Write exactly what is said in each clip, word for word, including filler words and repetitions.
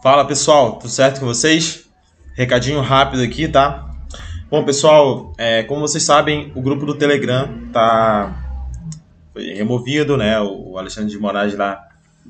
Fala pessoal, tudo certo com vocês? Recadinho rápido aqui, tá? Bom pessoal, é, como vocês sabem, o grupo do Telegram tá foi removido, né? O Alexandre de Moraes lá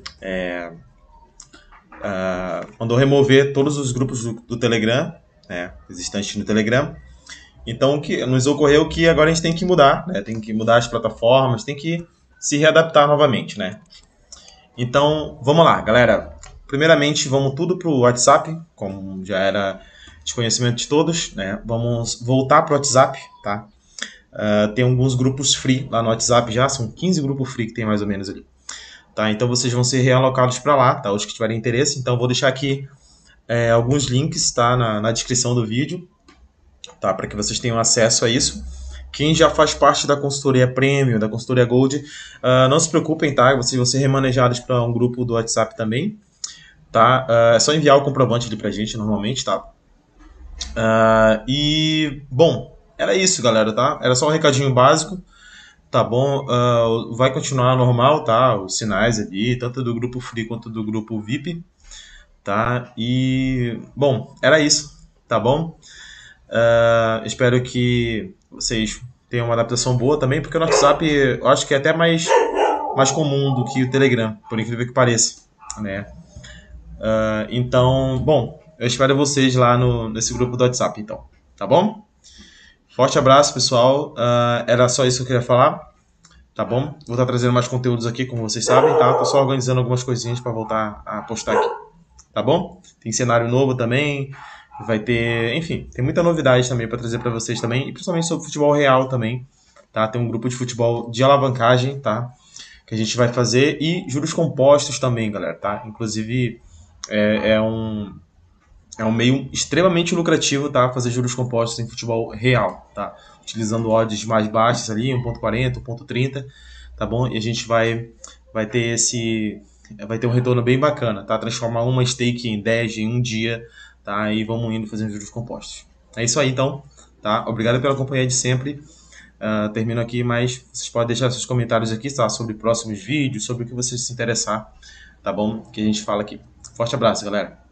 ah, mandou remover todos os grupos do, do Telegram, né? Existentes no Telegram. Então o que nos ocorreu que agora a gente tem que mudar, né? Tem que mudar as plataformas, tem que se readaptar novamente, né? Então, vamos lá, galera. Primeiramente, vamos tudo para o WhatsApp, como já era de conhecimento de todos, né? Vamos voltar para o WhatsApp, tá? Uh, tem alguns grupos free lá no WhatsApp já, são quinze grupos free que tem mais ou menos ali. Tá? Então vocês vão ser realocados para lá, tá? Os que tiverem interesse. Então vou deixar aqui é, alguns links, tá? Na, na descrição do vídeo, tá? Para que vocês tenham acesso a isso. Quem já faz parte da consultoria Premium, da consultoria Gold, uh, não se preocupem, tá? Vocês vão ser remanejados para um grupo do WhatsApp também, tá? Uh, é só enviar o comprovante ali pra gente, normalmente, tá? Uh, e, bom, era isso, galera, tá? Era só um recadinho básico, tá bom? Uh, vai continuar normal, tá? Os sinais ali, tanto do grupo Free quanto do grupo V I P, tá? E, bom, era isso, tá bom? Uh, espero que vocês tenham uma adaptação boa também, porque o WhatsApp eu acho que é até mais, mais comum do que o Telegram, por incrível que pareça, né? Uh, então, bom, eu espero vocês lá no, nesse grupo do WhatsApp, então, tá bom? Forte abraço, pessoal. Uh, era só isso que eu queria falar, tá bom? Vou estar trazendo mais conteúdos aqui, como vocês sabem, tá? Tô só organizando algumas coisinhas para voltar a postar aqui, tá bom? Tem cenário novo também, vai ter, enfim, tem muita novidade também para trazer para vocês também, e principalmente sobre futebol real também, tá? Tem um grupo de futebol de alavancagem, tá? Que a gente vai fazer, e juros compostos também, galera, tá? Inclusive, é, é um é um meio extremamente lucrativo, tá? Fazer juros compostos em futebol real, tá? Utilizando odds mais baixas ali, um ponto quarenta, um ponto trinta, tá bom? E a gente vai, vai ter esse... vai ter um retorno bem bacana, tá? Transformar uma stake em dez em um dia, tá? E vamos indo fazendo juros compostos. É isso aí, então, tá? Obrigado pela companhia de sempre. Uh, termino aqui, mas vocês podem deixar seus comentários aqui, tá? Sobre próximos vídeos, sobre o que vocês se interessar, tá bom? Que a gente fala aqui. Forte abraço, galera!